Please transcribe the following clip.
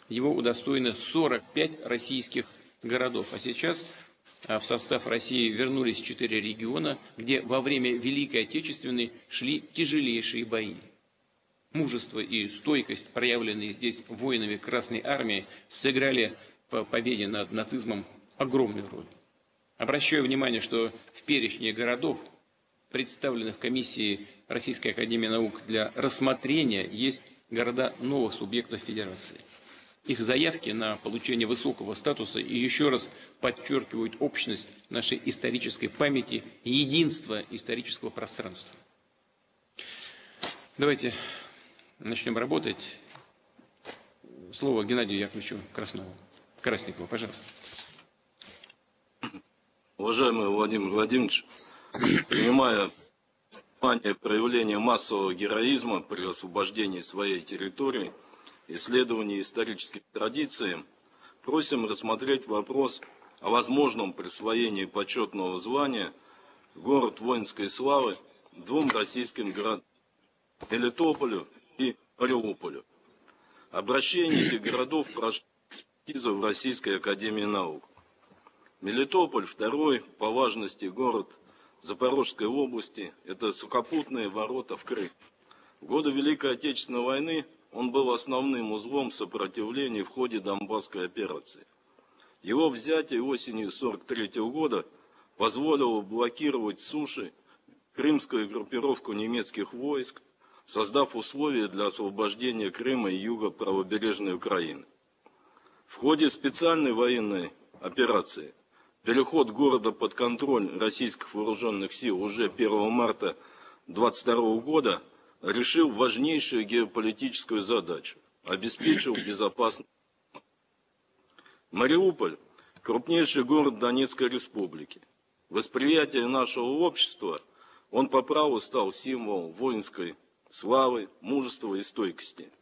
его удостоено 45 российских городов. А сейчас в состав России вернулись 4 региона, где во время Великой Отечественной шли тяжелейшие бои. Мужество и стойкость, проявленные здесь воинами Красной Армии, сыграли по победе над нацизмом огромную роль. Обращаю внимание, что в перечне городов, представленных комиссией Российской Академии Наук для рассмотрения, есть города новых субъектов Федерации. Их заявки на получение высокого статуса и еще раз подчеркивают общность нашей исторической памяти, единство исторического пространства. Давайте начнем работать. Слово Геннадию Яковлевичу Красникову, пожалуйста. Уважаемый Владимир Владимирович, принимая проявление массового героизма при освобождении своей территории, исследовании исторических традиций, просим рассмотреть вопрос о возможном присвоении почетного звания «Город воинской славы» двум российским городам – Мелитополю и Мариуполю. Обращение этих городов прошло экспертизу в Российской Академии Наук. Мелитополь – второй по важности город Запорожской области, это сухопутные ворота в Крым. В годы Великой Отечественной войны он был основным узлом сопротивления в ходе Донбасской операции. Его взятие осенью 1943 года позволило блокировать с суши крымскую группировку немецких войск, создав условия для освобождения Крыма и юга правобережной Украины. В ходе специальной военной операции переход города под контроль российских вооруженных сил уже 1 марта 1922 года решил важнейшую геополитическую задачу – обеспечил безопасность. Мариуполь – крупнейший город Донецкой республики. Восприятие нашего общества он по праву стал символом воинской славы, мужества и стойкости.